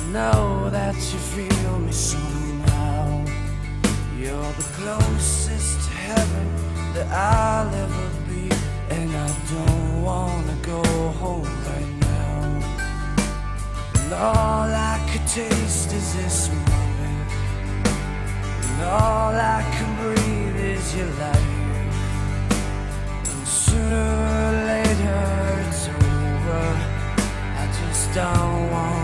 know that you feel me somehow. You're the closest to heaven that I'll ever be, and I don't wanna go home right now. And all I could taste is this moment, and all I can breathe is your life. And sooner or later it's over, I just don't want